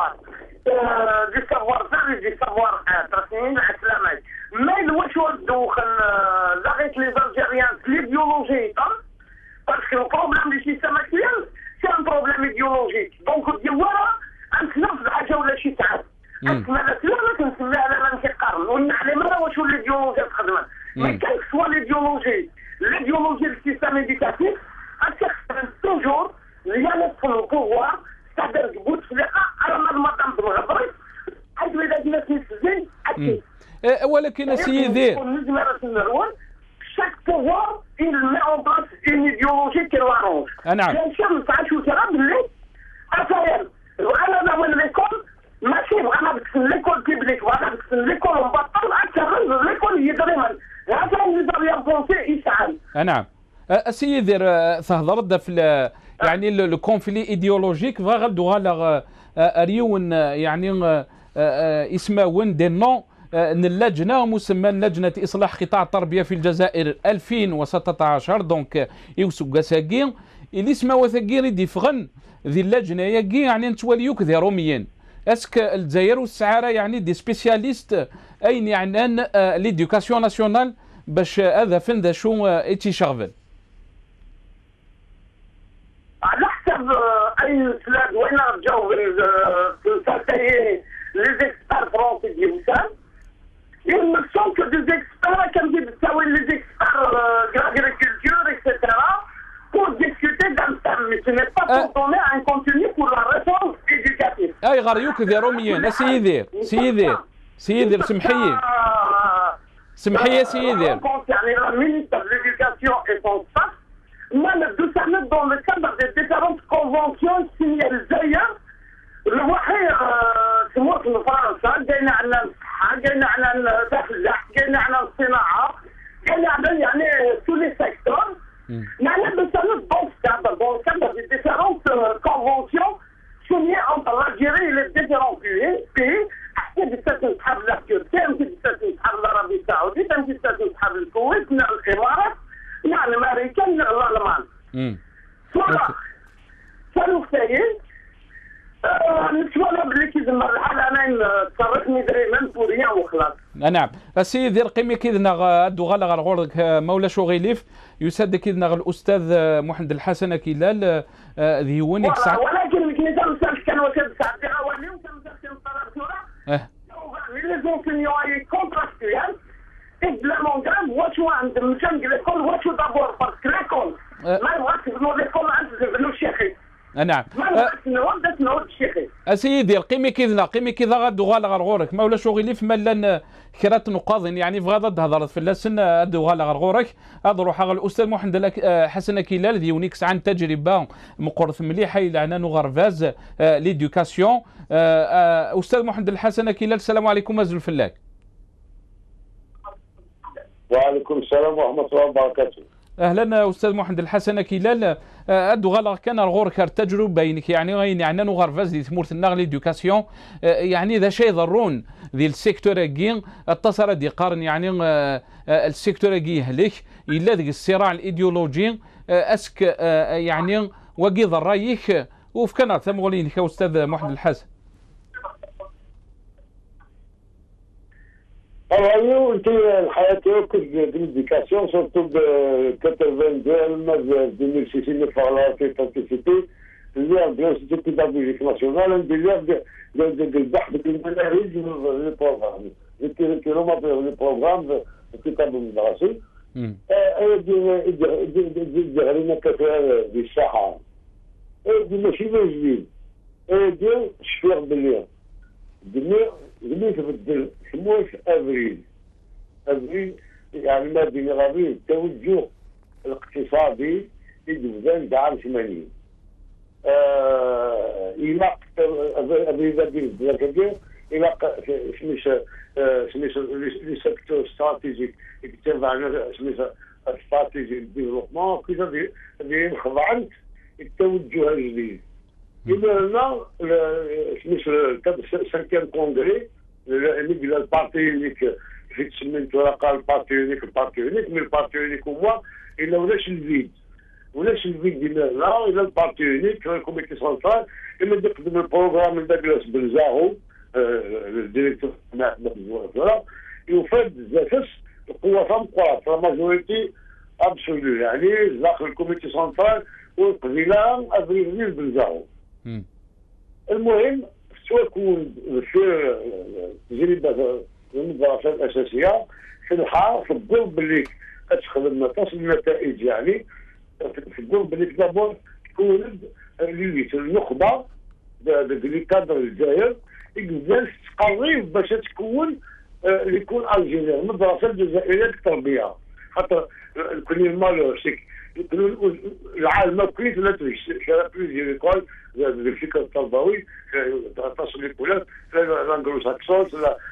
savoir-faire et du savoir-être. Mais le l'arrêt les Algériens, l'idéologie, parce que le problème du système actuel, c'est un problème idéologique. Donc, on dit voilà, un silence de la ولا شي ساعات. أسمعنا سلامة نسميها لنا نكقرن ونعلم أنا واش الإيديولوجيا تخدم. Mais quelle que soit l'idéologie du système éducatif, elle cherche toujours ليالف القوة تقدر تقول تفلقة على ما تنظر حيث إذا جينا نسزين أكيد. ولكن سيدي chaque pouvoir il met en place une idéologie qui l'arrange. نعم. الشمس عاشوا ترى بالليل أفهم وأنا وين ليكول ماشي بغانا بكسن ليكول بيبليك بغانا بكسن ليكول مبطل أكثر من ليكول يدريمن هذا اللي دار يبونسي يسعى. نعم. السيد تهضر في يعني الكونفلي ايديولوجيك فغادو غالا ريون يعني اسماون دي نو اللجنه مسمى لجنه اصلاح قطاع التربيه في الجزائر 2016 دونك يوسو كاساكي اللي اسمها وثقيري دي فغن ذي اللجنه يجي يعني نتواليوك ذي روميين اسك الجزائر والسعاره يعني دي سبيسياليست اين يعني ان ليدوكاسيون ناسيونال باش هذا فين ذا شو ايتي شغفل على حسب اي بلاد وين رجعوا في لي زيكسبير فرونسي ديال il me semble que des experts comme des les experts agriculture etc donner un contenu pour la réforme éducative. اي غاريوك ذي روميين سيدي سمحي يا سيدي. يعني la ministre de l'éducation et son staff مالك dans le cadre des différentes conventions signées الجاية الوحيد سموك من فرنسا جاينا على الصحة جاينا على الفلاح جاينا على الصناعة جاينا على يعني tous les secteurs. يعني dans le cadre des différentes conventions signées entre l'Algérie et les différents pays. يمكن تسحب تركيا، يمكن تسحب العربية السعودية، يمكن تسحب الكويت، الإمارات، يعني أمريكا، الألمان. فنفترض نتولى باللي كي زعما الحال أنا تصرفني دريما بوريا وخلاص. نعم، السيد القيمي كيدنا دو غالا غورك مولا شوغيليف يسد كيدنا الأستاذ محمد الحسن كيلال ذيوني كسع. ولكن كنيسان كان وكاد ساعة أولي وكان طلب صورة. Les enseignants contractuels et de la mondiale, واش عندهم مشان l'école واش d'abord parce que l'école ما يبغاش يبنوا l'école عند الشيخي. نعم. ما الشيخي. سيدي القيمي كذا غادو غالا غورك ما ولا شغلي في ملان كرات نقاض يعني في غادا تهضر في اللسن ادو غالا غورك هذا روح الاستاذ محمد حسن كيلال ديونيكس عن تجربه مقرث مليحه الى عنا غرفاز ليدوكاسيون. استاذ محمد الحسن كيلال السلام عليكم ازل الفلاك. وعليكم السلام ورحمه الله وبركاته. اهلا استاذ محمد الحسن كيلال ادو غالا كان الغورك التجربه بينك يعني غين عنا غرفاز دي ثمورت النغ ليدوكاسيون يعني ذا شيء ضرون ذي السيكتور كين اتصل دي قارن يعني السيكتور كي هلك الا ذيك الصراع الايديولوجي اسك يعني وقيض الرايك وفي كنار ثمغولين كاستاذ محمد الحسن. Alors, الحياة كنت d'éducation, surtout de 82, 2006, il fallait participer. L'ère de l'Institut pédagogique national, l'ère de البحث بالمناهج للبروغرام. le programme الكتاب المدرسي. يدير لنا كثير بالصحة. ماشي جديد. يدير شفير بالليل. اللي تبدل سموش افريل يعني ما بين غادي التوجه الاقتصادي يدوزان دعم 80 الى الى سميش لي سيكتور استراتيجيك يتبع سميش استراتيجي ديفلوبمون كذا اللي خضعت التوجه الجديد. إذا سميش السانكيام كونغري اللي البارتي يونيك في تسميت ورقه البارتي يونيك مي البارتي يونيك هو إلا ولاش الفيد ديالنا إلا البارتي يونيك الكوميتي سونترال إلا يقدم البروغرام اللي جالس بنزاهو الديريكتور تاعنا يفاد زافس القوه فمقرات لا ماجوريتي ابسولو يعني داخل الكوميتي سونترال والقبيله افريل بنزاهو. المهم تكون في تجربه المدرسه الاساسيه في الحار في الظل باللي كتخدم تصل النتائج يعني في الظل باللي دابور تكون النخبه اللي كادر الجزائر يقدر تقرب باش تكون يكون الجزائر المدرسه الجزائريه للتربيه خاطر كل مالو سيك العالم كويس ولا شرا بليزيور ايكول الفكر التربوي تصل للكولات الانجلو ساكسون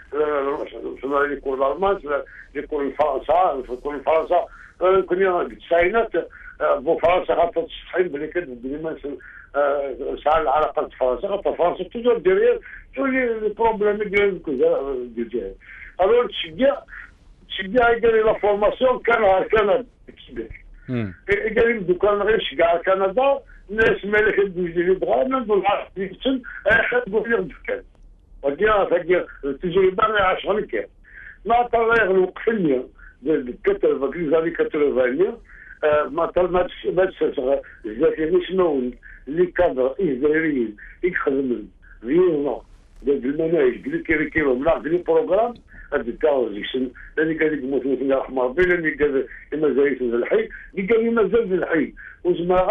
لا يكون الالمان لا يكون فرنسا كنا التسعينات بو فرنسا خاطر تصحيح بلي كدير ساعة العلاقات فرنسا خاطر فرنسا توجور ديريير تولي البروبليم ديال الجزائر. الوغ تشجع يدير لا فورماسيون كان كيبيك قال لي دوكا غير شكاع كندا الناس مالك اللي بغا ندور العربي تسن تقول لي دوكا وديا التجربه ما عاش غير كان ما طلع يغلق فيا الكتر فكيزالي كتر فانيا ما طلع ما تسرع الجزائري شنو اللي كادر إجرائيين يخدم فيونا المناهج اللي كيركبوا لا لي بروغرام هاد التاوزيشن اللي قال لك مثلا رحمه ربي اللي قال لي مازال في الحي اللي قال لي مازال في الحي وزعما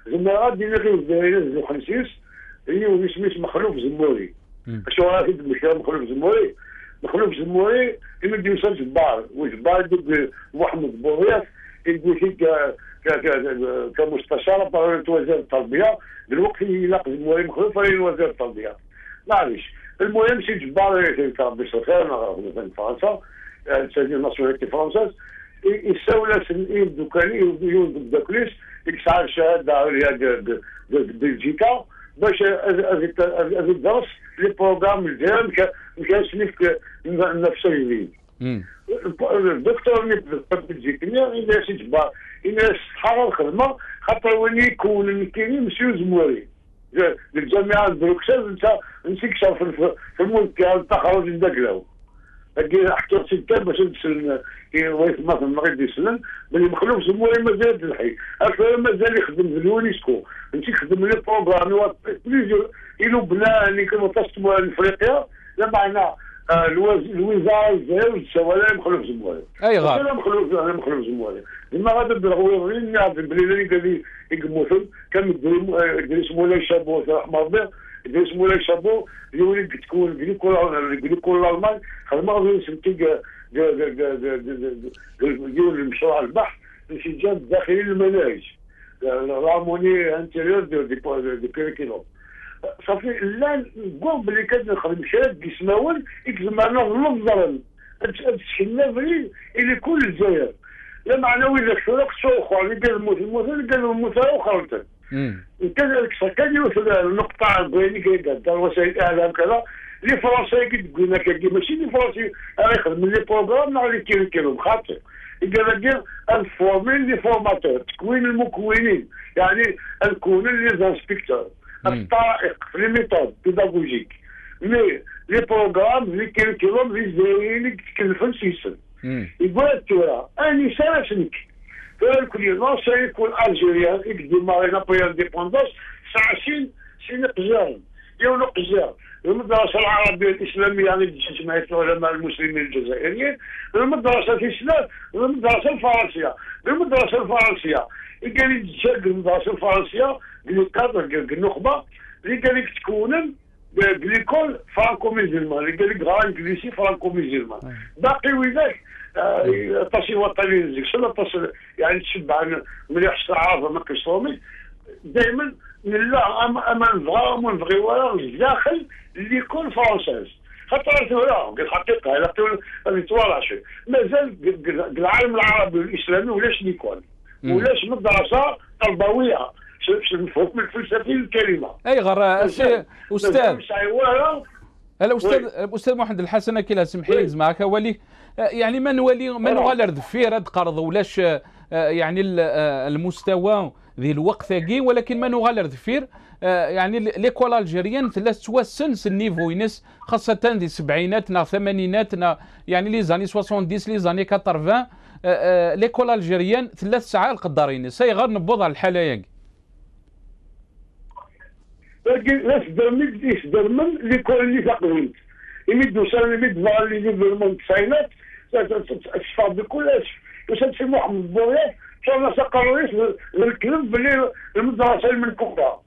زعما غادي غير الدائره خمسيس هي ونسميت مخلوف زموري. شو راهي المشكله مخلوف زموري؟ مخلوف زموري يمد يوصل جبار وجبار محمد بورياس يقول فيك كمستشار برلمان وزير التربيه دلوقتي يلاق زموري مخلوف راه وزير التربيه. معليش المهم سي جبار يتربي صغير مثلا فرنسا تسجل ناسيوناليتي فرونساز يساوي سنين دوكاني يوجد داكليس يكسع الشهاده ديال بلجيكا باش درس لي بروغرام ديالهم كيسمي في النفسيين. الدكتور اللي بلجيكيا الناس يجبر الناس حرام الخدمه خاطر ولي يكون كاينين مسيو زموري الجامعه بروكسل انت كشف في الملك ديال التخرج نداكلاو كي حكيت سيتان باش نسلم كي مثلا المغرب يسلم بلي مخلوف زموري مازال الحي مازال يخدم في اليونسكو انت يخدم لي بروغرام إلو بلا اللي كانوا تصموا افريقيا لا معنى الوزاره الجزائر سوالا مخلوف زموري. اي غار انا مخلوف زموري لما غادي بالغويرين نعرف بلي قال يقموثم كان يدرس مولاي شابو رحمه الله يدرس مولاي شابو يولي تكون جليكول الالمان خدمه غير سمتي ديال المشروع البحث الانسجام الداخلي للمناهج لاموني انتيريور دي كيريكولوم صافي لا نقول بلي كنخدم شاد كيسماول يكتب معنا نظرا تشكلنا فري اللي كل الجزائر لا معنوي لا شروق سوخ اللي قال المثل قال المثل اخرى كان يوصل النقطه بيني كيقدر وسائل الاعلام كذا لي فرنسي كيقولنا كي ماشي لي فرنسي راه يخدم لي بروغرام نهار اللي كيركلهم خاطر قال الفورمين لي فورماتور تكوين المكونين يعني نكون لي زانسبيكتور الطرائق في لي ميثود بيداغوجيك مي لي بروغرام لي كيركلهم لي زايرين تكلفن سيسن يقول ترى اني سارسنك فالكل ناصر يكون الجيريان يقدم مارينا بويا انديبوندونس ساعتين سين قزار يوم قزار المدرسه العربيه الاسلاميه يعني جمعيه العلماء المسلمين الجزائريين المدرسه الاسلام المدرسه الفرنسيه قال لي تشارك المدرسه الفرنسيه قال لي كادر النخبه اللي قال لك تكون بليكول فرانكو ميزيلمان اللي قال لك غا انجليزي فرانكو ميزيلمان باقي وذاك التصوير الوطني نزيك يعني تشبع مليح الصعافه ما كيصومي دائما لا اما نبغي ولا الداخل اللي يكون فرونسيز خاطر لا الحقيقه الا نتواضع شويه مازال العالم العربي والاسلامي ولاش يكون ولاش مدرسه تربويه المفهوم الفلسفي للكلمه. اي غير استاذ الاستاذ محمد الحسن كي سمح لي معك ولي يعني من غالر دفير هاد قرض ولاش يعني المستوى ذي الوقت ثقي ولكن من غالر دفير يعني ليكول الجيريان ثلاث توسنس النيفو ينس خاصه ذي السبعينات نا الثمانينات يعني لي زاني 70 لي زاني 80 ليكول الجيريان ثلاث ساعات القدارين سي غير نبوض على الحاله ياك لاش درمن ليكول اللي تقويت يمدوا سنه يمد اللي يجيب من التسعينات تشفى بكلش واش تسمى محمد بوياس كان سقرويش الكلب باللي المدرسه من كوكا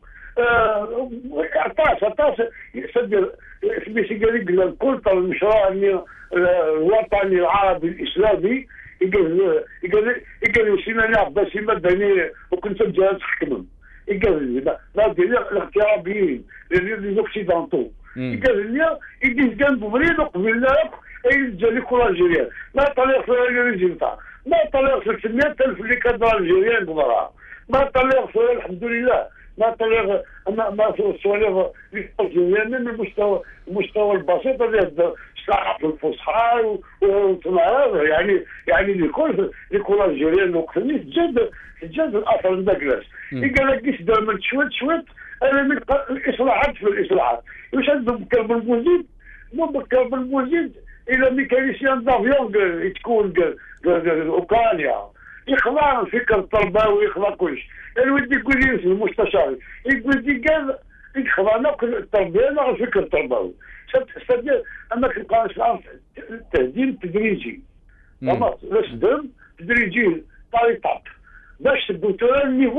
عطاس يسجل باش قال لك كل المشروع الوطني العربي الاسلامي قال لي سينا عباسي مدني وكنت جالس تحكمهم قال لي لا دير الاغترابيين لي اوكسيدونتو قال لي يدير جنب مريض وقبل لا يجي كل الجيريان ما طلع في الريزلتا ما طلع في 100,000 اللي كدار الجيريان قبرها ما طلع في الحمد لله ما طلع ما في الصوالح الجيريان من المستوى البسيط اللي ساعه في الفصحى وطلع يعني لكل الجيريان وقتني تجد الاثر نداكلاس قال لك كيش دار من شويت انا من الاصلاحات في الاصلاحات واش بكربون بوزيد مو بكربون بوزيد الى ميكانيسيان دافيون تكون اوكرانيا يخلع الفكر التربوي يخلع كلش الودي يقول لي المستشار يقول لي قال يخلعنا التربيه مع الفكر التربوي صدق انك تلقى التهديد تدريجي باش تدرم تدريجي طريقه باش تبوتو النيفو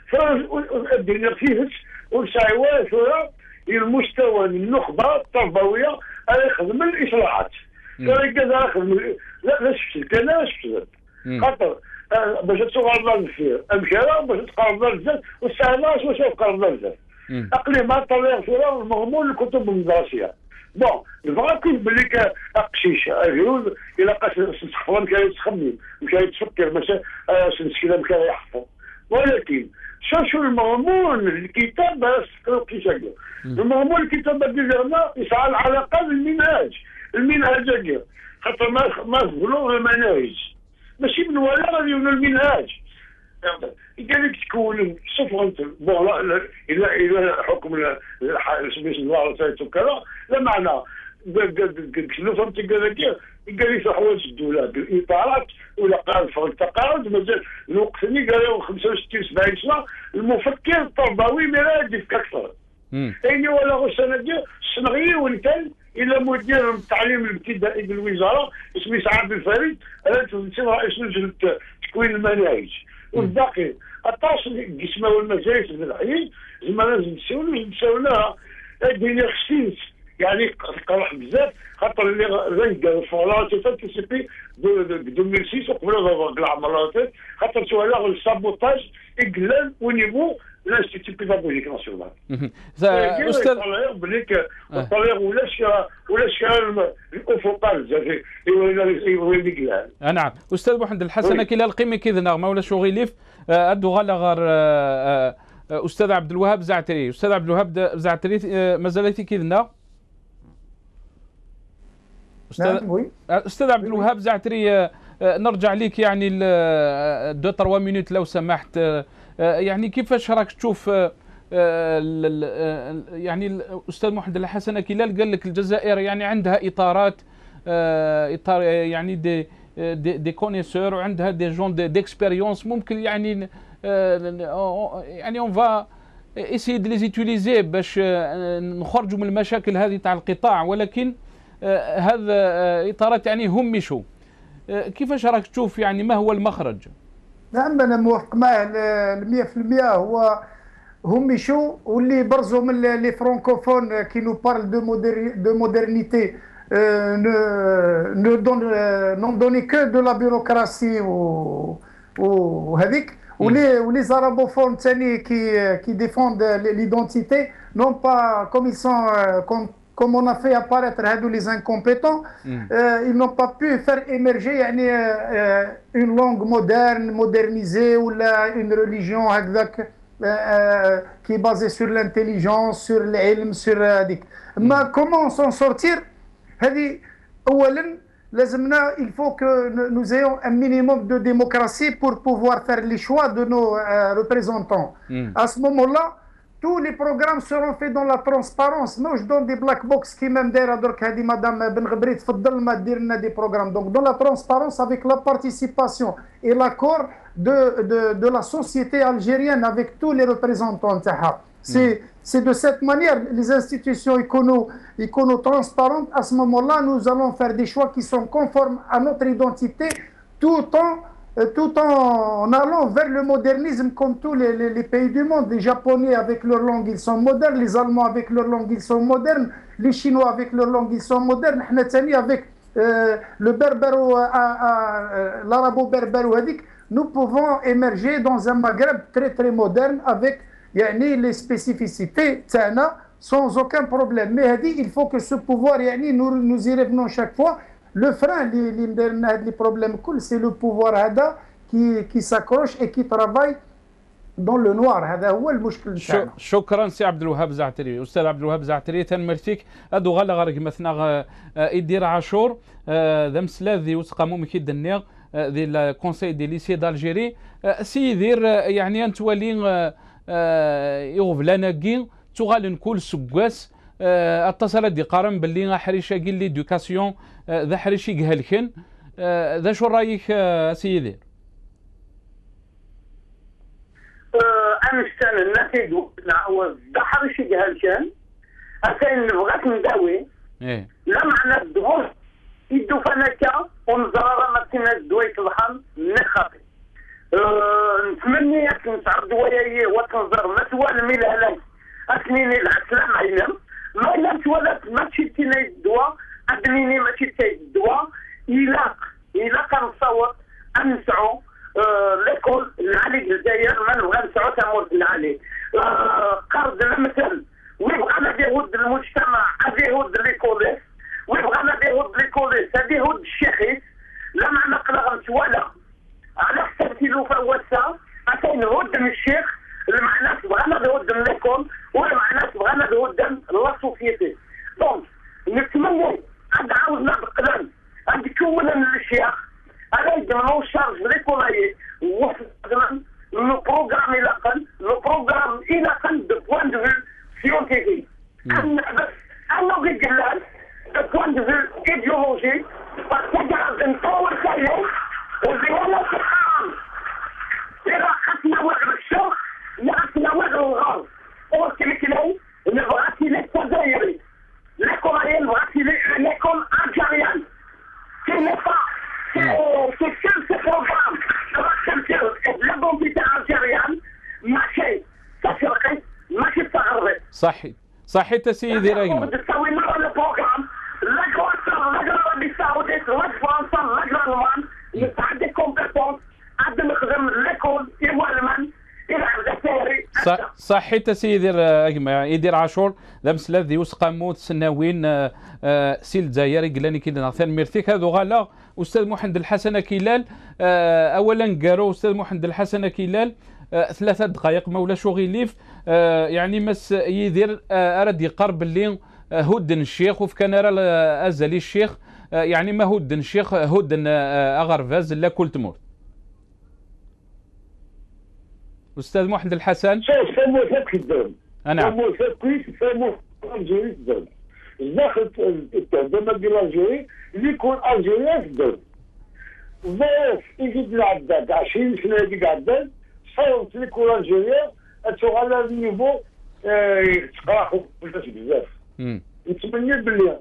الدنيا فيه وسعوا ثورة المستوى النخبة التربوية اللي يخدم الإصلاحات. كذا يخدم لا شفت لا شفت خاطر باش تقرب الفير امشيرا باش تقرب الزاد والسهلاش واش تقرب الزاد اقليمات طريق ثورة المغمور الكتب المدرسية. بون الفراكين بلي قشيش اليهود الى قاس الصحفه مشى يتخمم مشى يتفكر ماشي سنسكيلا مشى يحفظ. ولكن شو المضمون الكتاب كيفاش قال المضمون الكتاب ديالنا يسعى على الاقل المنهج هكا خاطر ما يقولوا المناهج ماشي من ولا غادي يكون المنهج قال لك تكون صفر بون الى حكم سميت الله وكذا لا معنى قلت فهمت قال لي في حوايج الدوله بالاطارات ولا قال في التقاعد مازال الوقت اللي قالوا 65 70 سنه المفكر التربوي ما يدير اكثر. يعني ولا غسنا ديال الصنغي والكل الى مدير التعليم الابتدائي بالوزاره اسمه سعد الفريد رئيس لجنه تكوين المناهج والباقي التواصل قسمه والمجالس الحي زعما لازم نساولوها الدنيا خصيص يعني قرح بزاف خاطر اللي قالوا فرنسا تانتيسيبي 2006 وقبل كاع مرات خاطر سوالا السابوتاج اقلال ونيفو لانستيتيو بيداغوجيك ناسيونال. استاذ بليك الطريق ولاش الافق بزاف يولي قلال. نعم استاذ محمد الحسن كلا القيمه كذا ما ولا شغيليف ادو غالا غار استاذ عبد الوهاب زعتري. استاذ عبد الوهاب زعتري مازالتي كذا استاذ عبد الوهاب زعتري نرجع ليك يعني 2-3 مينوت لو سمحت. يعني كيفاش راك تشوف يعني الاستاذ محمد الحسن كلال قال لك الجزائر يعني عندها اطارات اطار يعني دي كونيسور وعندها دي جون ديكسبيريونس ممكن يعني اون فا اسيي دي ليزيتيليزي باش نخرجوا من المشاكل هذه تاع القطاع. ولكن هذا اطارات يعني همشوا. كيفاش راك تشوف يعني ما هو المخرج؟ نعم انا موافق معه 100%. هو همشوا واللي برزوا من لي فرانكوفون كي نو بارل دو مودرنيتي نون دوني كو دو لا بيروقراسي وهذيك ولي زارابوفون ثاني كي ديفوند ليدونتيتي نون با كوم ils sont comme on a fait apparaître les incompétents, ils n'ont pas pu faire émerger une langue moderne, modernisée, ou une religion qui est basée sur l'intelligence, sur l'ilm, sur... Mais comment s'en sortir? Il faut que nous ayons un minimum de démocratie pour pouvoir faire les choix de nos représentants. À ce moment-là, tous les programmes seront faits dans la transparence. Moi, je donne des black box qui même d'ailleurs, Madame Ben Ghebrit, des programmes. Donc, dans la transparence, avec la participation et l'accord de la société algérienne avec tous les représentants. C'est de cette manière, les institutions écono-transparentes, à ce moment-là, nous allons faire des choix qui sont conformes à notre identité, tout en allant vers le modernisme comme tous les pays du monde. Les Japonais avec leur langue, ils sont modernes. Les Allemands avec leur langue, ils sont modernes. Les Chinois avec leur langue, ils sont modernes. Avec le berbère, l'arabo-berbère, nous pouvons émerger dans un Maghreb très très moderne avec les spécificités sans aucun problème. Mais il faut que ce pouvoir, nous y revenons chaque fois. Le frein, les problèmes, c'est le pouvoir qui s'accroche et qui travaille dans le noir. هذا هو المشكل. شكرا سي عبد الوهاب زعتري. استاذ عبد الوهاب زعتري تنمرتيك ادو غالا غارك مثنا يدير عاشور ذا مسلا ذي وسقامو مكي دنيغ ذي الكونساي دي ليسي دالجيري سيدير يعني انتوالي يغفلانا كي تغال كل سكواس اتصلت دي قارن باللي حريشه كي ليدوكاسيون ذا حريشي قهلكن ذا شو رايك سيدي؟ أمستان النتيجة نعوض ذا حريشي قهلكن أكاين بغات نداوي لا معنى الدهور يدو فنكا ونزرارة ما كنا دويت الحم نخاطي نتمنى نسعر دوايا وتنظر ما سوال ميلالي أثنيني العسلام عينم ما لم تولد ما تشتيني الدواء أدنيني ما تشتيني الدواء إلا كنصوت أنسعو ليكول العالي الجزائر ما نبغى نسعو تموت العالي قرض المثل ويبغى غادي يهود المجتمع غادي يهود ليكوليس ويبغى غادي يهود ليكوليس غادي يهود الشيخيس لا معنى قلغمت ولا على حساب تلوفا وسا عشان يهود من الشيخ المعنى بغانا نهود من ليكول والمعنى بغانا نهود لا سوسيتي دونك نتمنى عاد عاودنا بالقدام عاد يكون من الشيخ انا يدمنو شارج ليكولاي وفق لو بروغرام الى قل لو بروغرام الى قل دو بوان دو فيو سيونتيفيك انا غير قلال دو بوان دو فيو ايديولوجي فتجعل نطور كلام وزيونا في الحرام إذا خدنا وغر الشرق لأخنا وغر الغرب قلت لك لي نبغاتي لك تزايري لكم أيه نبغاتي لكم ألجيريان كي نفع في كل بروغرام لكم بتاع ألجيريان ماشي تشرقي ماشي تغربي صحي تسيدي رقم تسوي مرة البروغرام لكم بيساوديك لك فرنسا لك المان يتعدي كومبيتونس عاد نخدم لكم يمولمن صحي تسيدي اجمع يدير عاشور ذا مسلاف ذي وسق موت سناوين سيل الجزائر قلاني كي نغثر ميرتيك هذو غالا استاذ محمد الحسن كيلال اولا قارو استاذ محمد الحسن كيلال 3 دقائق مولا شغيليف يعني مس يدير اراد يقرب اللي هودن الشيخ وف كان راه ازلي الشيخ يعني ما هودن الشيخ هودن اغرفاز لا كل تموت استاذ محمد الحسن سمو ثابت الدم نعم سمو ثابت سمو الجزائر الدم داخل التهدم ديال الجزائر اللي يكون الجزائر في الدم ضيف يجد العداد 20 سنه هذيك عداد صوت اللي يكون الجزائر على النيفو تقرا بزاف نتمنى باللي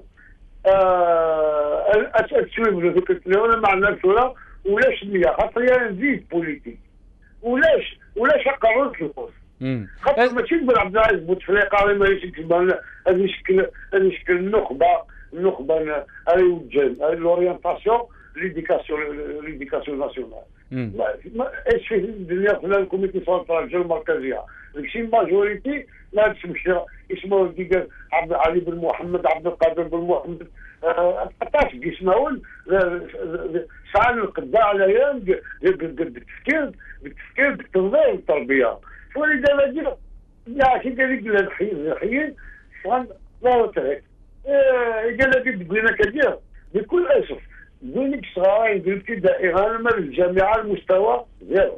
تسوي ذيك التليفون مع الناس ولاش ليا خاطر نزيد بوليتيك ولاش قررت الفوز خاطر ماشي نقول عبد العزيز بوتفليقه ما يكتب هذا شكل النخبه هذا يوجد لورينتاسيون ليديكاسيون ناسيونال ايش في الدنيا في الكوميتي سنترال المركزيه داكشي ماجوريتي ما تسمش اسمه ديك عبد العلي بن محمد عبد القادر بن محمد عطاش يسمعون ساعه القدا على ايام بالتفكير بالتنظيم والتربيه ولذلك لا شي قال لك الحين شغل لا تهك قال لك بغينا كثير بكل اسف بغينا لك صغار يديروا في دائره ما الجامعه المستوى زيرو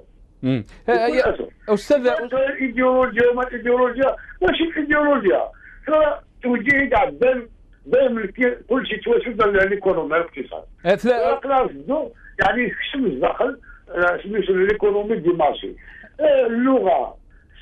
استاذ الايديولوجيا ماشي الايديولوجيا توجيه تاع الدم دائما كل شيء تواسد الايكونومي الاقتصاد يعني الشمس داخل سميتو ليكونومي دي مارشي اللغه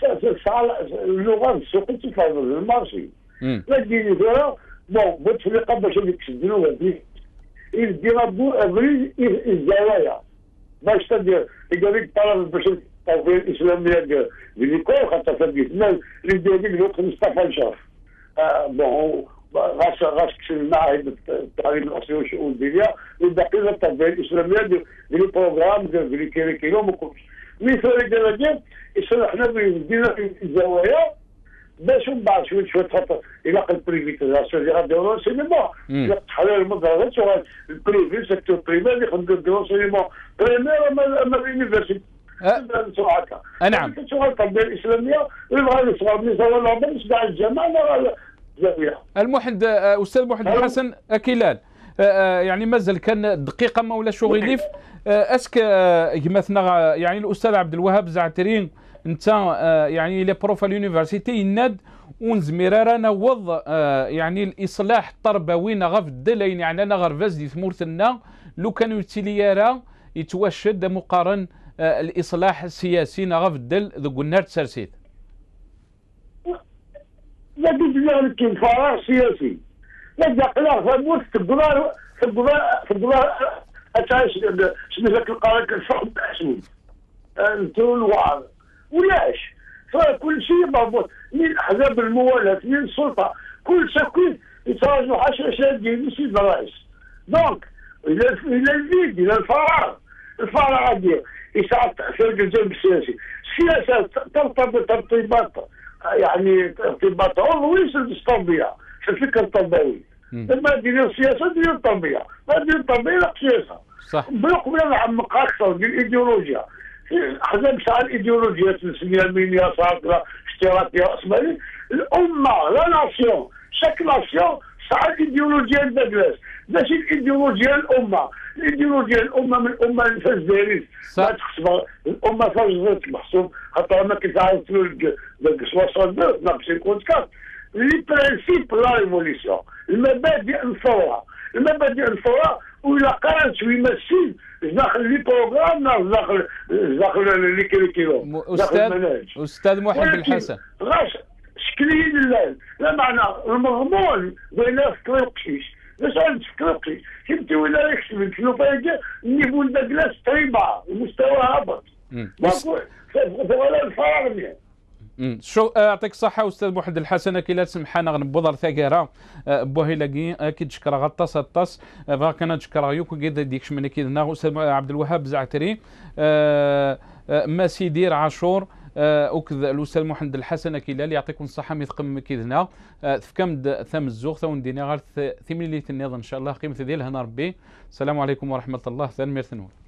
السوق تفاوض المارشي لا ديري فيها بون بوتفليقه باش يكسدوا هذه يديرها ابريل الزوايا باش تدير يقول لك طلب باش التوفير الاسلاميه ديال ليكول خاطر فديتنا اللي دايرين له 15 شهر بون غاش كشف المعاهد التعليم الاصلي والشؤون الدينيه والباقي التوفير الاسلاميه ديال البروغرام ديال الكريكولوم وكلشي مثال ديال يصير حنا بدينا في الزوايا باش من بعد شويه خاطر الى قلت بريفيتيزاسيون اللي غاديروا سينما تحرير المدارس البريفي السيكتور بريفي اللي غنديروا سينما بريمير اما اليونيفرسيتي نعم تشغل التربيه الاسلاميه ويبغى يصغر نساء العمر يسمع الجامعه المحد استاذ محمد الحسن كيلال يعني مازال كان دقيقه مولا شغيليف اسك مثلا يعني الاستاذ عبد الوهاب زعترين انت يعني لي بروف اليونيفرسيتي يناد ونزمير راه نوض يعني الاصلاح التربوي غف الدلين يعني انا غرفاز دي ثمورتنا لو كانوا يتليارا يتوشد مقارن الاصلاح السياسي غف الدل ذو النار تسرسيت لا تجي كاين فراغ سياسي لا دقيقه فموت في الدولار اتعيش سميتك القرار الفقد الحسود انتو الوعظ ولاش فكل شيء مربوط من الاحزاب الموالاه من السلطه كل شكل يتراجعوا حاشا ديال السيد الرئيس. دونك الى الفيد الى الفراغ هذه يساعد تاثير الجانب السياسي. السياسه ترتبط ارتباط يعني ارتباط عضوي في التربيه في الفكر التربوي. لما دير السياسه دير التربيه، ما دير التربيه لا السياسه. صح. بلا نعمق اكثر ديال الايديولوجيا. الاحزاب تاع الايديولوجيات اليمينيه صارت اشتراكيه اسمها الامه لا ناسيون، شاك ناسيون صار ايديولوجيا البدلاس، ماشي الايديولوجيا الامه، الايديولوجيا الامه من الامه الفاسديريس ما تحسبها الامه فاسدت محسوب خاطر انا كنت عارف ديك 62 ناقص 54 لي برانسيب لا ريفوليسيون، المبادئ الثوره، المبادئ الثوره وإلا قرأت ويمثل داخل لي بروغرام داخل لي كيريكيلوم داخل المناهج. أستاذ محمد الحسن غاش شكليين لا معنى المضمون بين فكر القشيش باش تفكر القشيش كنتي ولا يكتب الفلوبايكا النيفو البكلاس طريبه المستوى هبط ولا الفراغ مليح. شو يعطيك الصحة أستاذ محمد الحسن كي لا تسمح أنا غنبوضر ثاقيرة بوهي لاقي كي تشكر غطاس الطاس فاكنا تشكر يوك كيدا ديكش من كيدنا أستاذ عبد الوهاب زعتري ما سيدير عاشور وكذا الأستاذ محمد الحسن كي يعطيكم الصحة ميثقم كيدنا تفكمد ثم الزوغ ثون دينا غير ثميليت النظام إن شاء الله قيمة ديال هنا ربي. السلام عليكم ورحمة الله ثان ميرثنون.